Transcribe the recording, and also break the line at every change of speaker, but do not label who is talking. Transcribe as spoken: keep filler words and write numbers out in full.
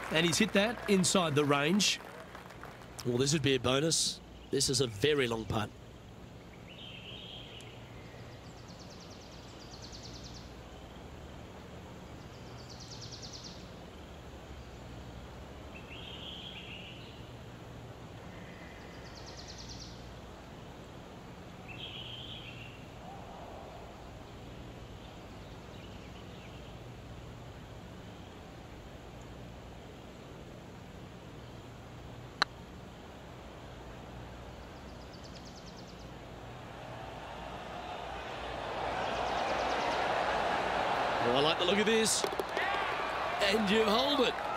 And he's hit that inside the range. Well, this would be a bonus. This is a very long putt. Oh, I like the look of this. And you hold it.